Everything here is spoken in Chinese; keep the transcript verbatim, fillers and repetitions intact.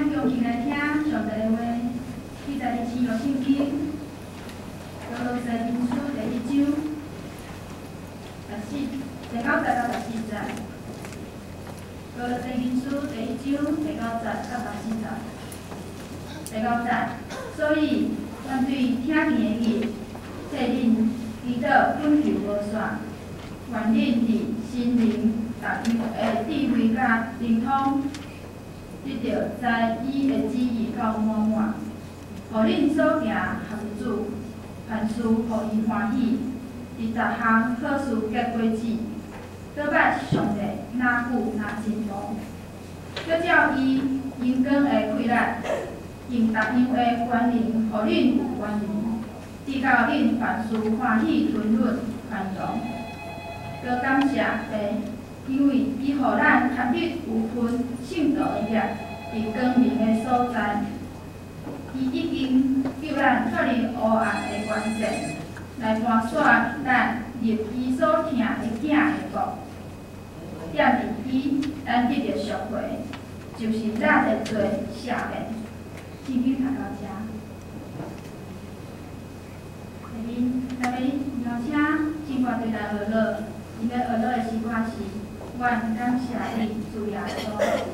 咱恭敬来听上帝的话，记载伫新约圣经哥罗西前书第一章十四、第九节到十四节。哥罗西前书第一章第九节到十四节。第九节，所以阮对听见的日，即恁祈祷恳求无煞，愿恁伫心灵逐样的智慧甲灵通，得到知伊的旨意到满满，互恁所行合主，凡事互伊欢喜，伫逐项好事结果子，倒摆上帝哪久哪进步，要照伊阳光的开力，用逐样的权能，互恁有权能，直到恁凡事欢喜吞润宽容。多感谢父，因为伊互咱含日有份圣道的业，伫光明的所在。伊已经救咱脱离黑暗的关系，来盘算咱入伊所疼的囝的国。踮伫伊，咱得到赎回，就是咱的罪赦免。圣经读到遮。下面咱要邀请圣歌队来学乐，因为学乐的时刻是，阮感谢你，主耶稣。